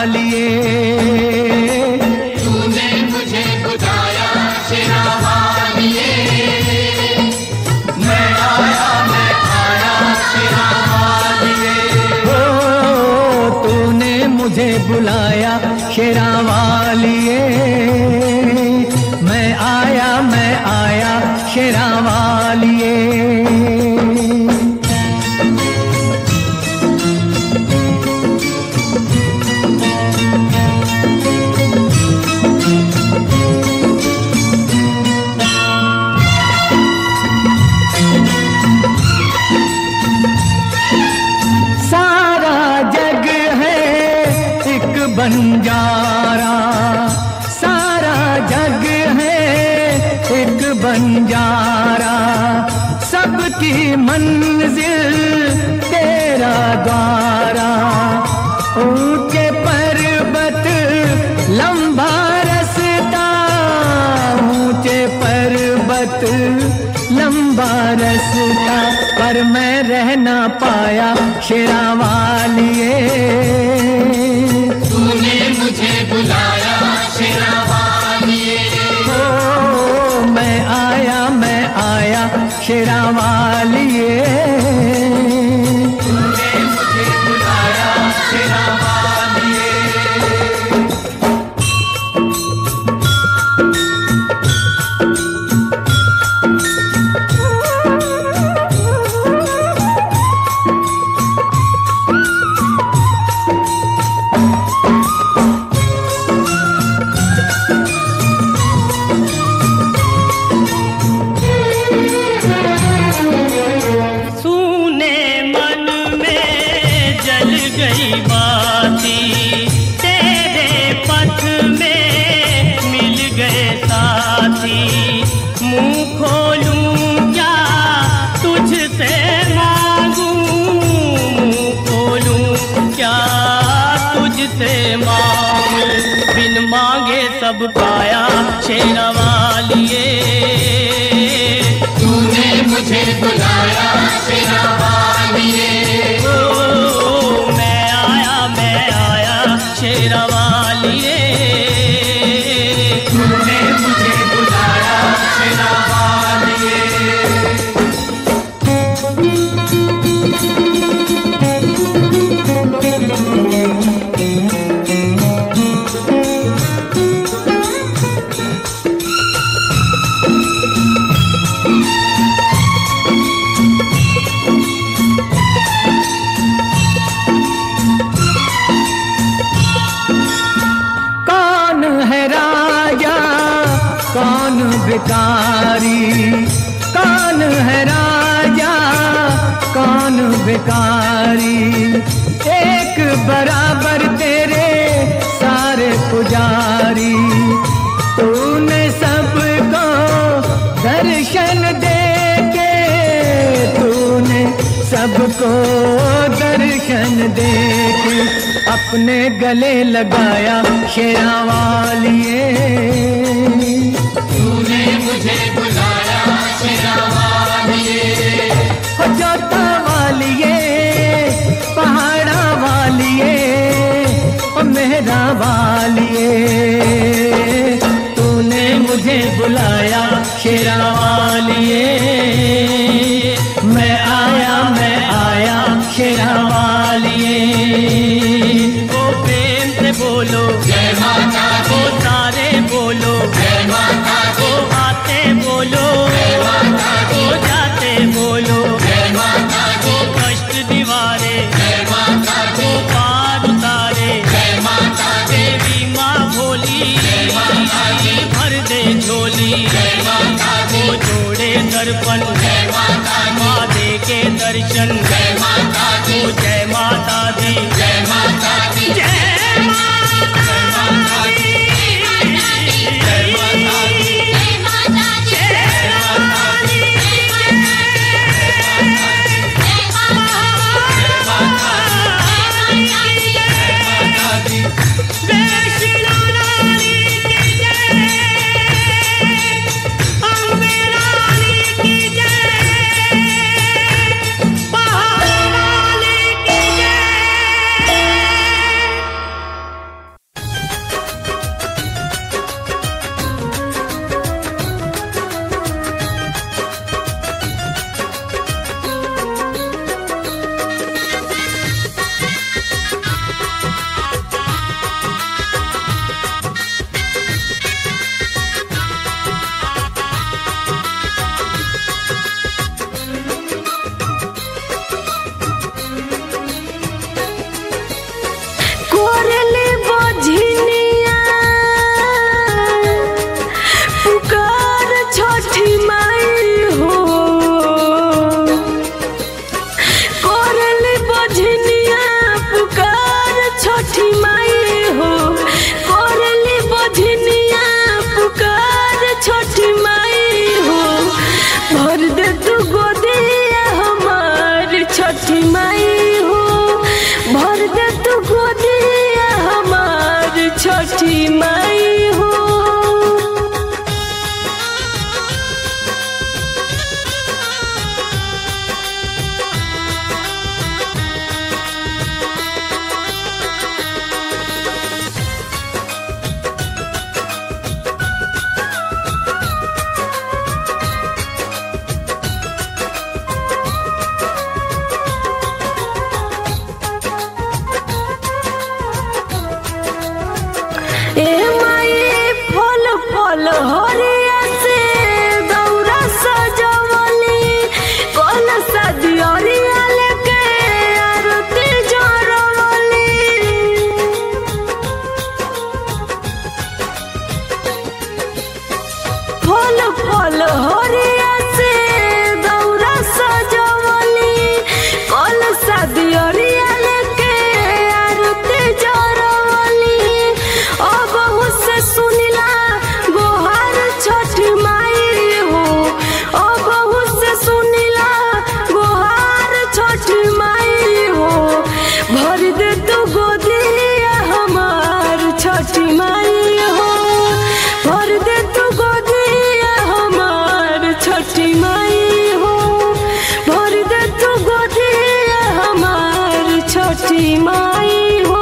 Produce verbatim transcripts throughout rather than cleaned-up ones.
वालिए। तूने मुझे बुलाया शेरा वालिए, मैं आया मैं आया शेरा वालिए। ओ तूने मुझे बुलाया शेरा वालिए, मैं आया मैं आया शेरा वालिए। बंजारा सारा जग है एक बंजारा, सबकी मंजिल तेरा द्वारा। ऊंचे पर्वत लंबा रास्ता, ऊंचे पर्वत लंबा रास्ता, पर मैं रह ना पाया शेरा वालिए। मुझे बुलाया शेरा वालिए, ओ मैं आया मैं आया शेरा वालिए। तूने मुझे बुलाया शेरा वालिए। बिन मांगे सब पाया शेरा वालिए। तूने मुझे बुलाया शेरा वालिए, ओ मैं आया मैं आया शेरा वालिए। तूने मुझे बुलाया शेरा वालिए। कौन भिखारी, कौन है राजा कौन भिखारी, एक बराबर तेरे सारे पुजारी। तूने सबको दर्शन दे के, तूने सबको दर्शन दे के अपने गले लगाया शेरा वालिए। तूने मुझे बुलाया शेरा वालिए, जोता वालिए पहाड़ा वालिए मेरा वालिए। तूने मुझे बुलाया शेरा वालिए, मैं आया मैं आया शेरा वालिए। ओ प्रेम से बोलो जय माता दी, ओ सारे बोलो जय माता दी, ओ आते बोलो जय माता दी, ओ जाते बोलो जय माता दी, ओ कष्ट दीवारे जय माता दी, ओ पार उतारे जय माता दी, देवी माँ भोली जय माता दी, भर दे झोली जय माता दी, ओ जोड़े दर्पण जय माता दी, माँ दे के दर्शन जय माता दी, ओ जय माता दी जय माता दी, जय माता दी जय माता दी, पहाड़ माई हो, भर दे तू गोदिया हमार छठी माई हो। ए माई फल फल हरिया से दौरा सजवली, कल सदियरिया लेके आरती जरवली। फल फल हरिया से दौरा सजवली, कल सदियरिया लेके आरती जरवली। अब से सुनिला गोहार छठी माई हो, अब से सुनिला गोहार छठी माई हो, भर दे तू गोदिया हमार छठी माई हो, भर दे तू गोदिया हमार छठी माई हो, भर दे तू गोदिया हमार छठी माई हो।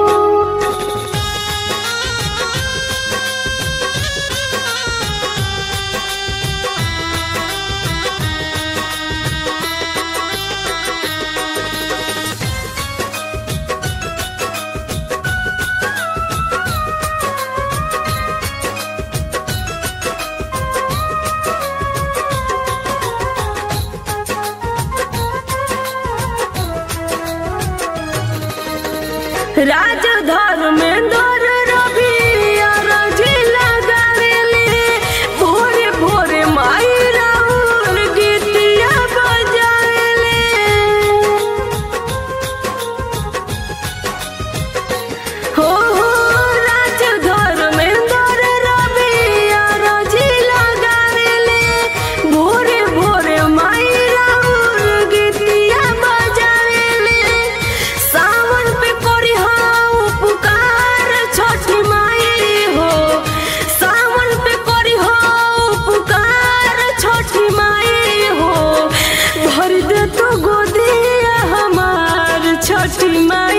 राज धर्मेंद्र रवि अरजी लगावेले, भोरे भोरे माई राउर गीतिया बजावेले। हो हो राज धर्मेंद्र रवि अरजी लगावेले, भोरे भोरे माई राउर गीतिया बजावेले। सावन पे कोरी पुकार छठी माई हो, सावन पे करी हो पुकार छठी माई हो, भर दे तू गोदिया हमार छठी माई।